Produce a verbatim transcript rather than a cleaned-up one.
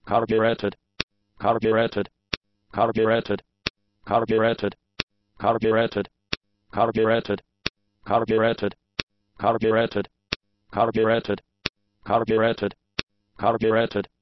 carbureted, carbureted, carbureted, carbureted, carbureted, carbureted, carbureted, carbureted, carbureted, carbureted, carbureted,